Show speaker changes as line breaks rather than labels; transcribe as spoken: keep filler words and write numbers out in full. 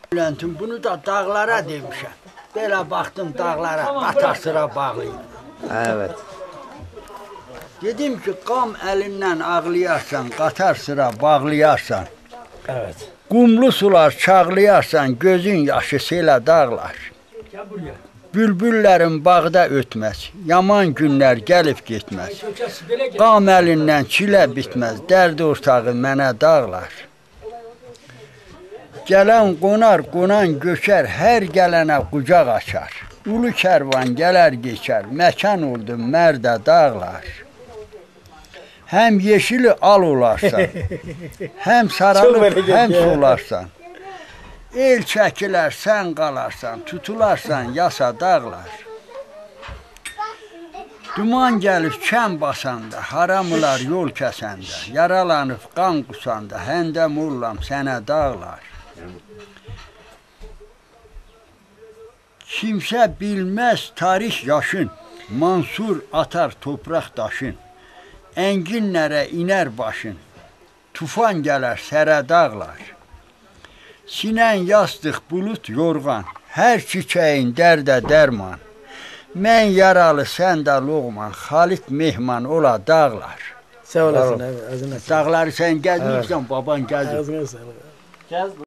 Lentim bunu da dağlara demişəm. Belə baxdım dağlara, qatar sıra bağlayıb.
Evet.
Dedim ki, qam əlindən ağlayarsan, qatar sıra bağlayarsan.
Evet.
Qumlu sular çağlayarsan, gözün yaşı selə dağlar. Bülbüllərin bağda ötməz, yaman günlər gəlib getməz. Qam əlindən çilə bitməz, dərd ortağı mənə dağlar. Gələn qonar, qonan göçər, hər gələnə qucaq açar. Ulu kərvan gələr geçər, məkan oldu mərdə dağlar. Həm yeşili al olarsan, həm saralıb, həm solarsan. El çəkilər, sən qalarsan, tutularsan, yasa dağlar. Duman gəlib kən basanda, haramlar yol kəsəndə, yaralanıb qan qusanda, həndəm ollam sənə dağlar. Kimsə bilməz tarix yaşın, Mansur atar topraq daşın, ənginlərə iner başın, tufan gələr sərə dağlar. Sinən yastıq bulut yorğan, hər çiçəyin dərdə dərman, mən yaralı sən də loğman, Xalit mehman ola dağlar.
Sağ olasın abi, ağzına sağlık.
Dağları sən gəzmirsən, baban gəzir.
Ağzına sağlık.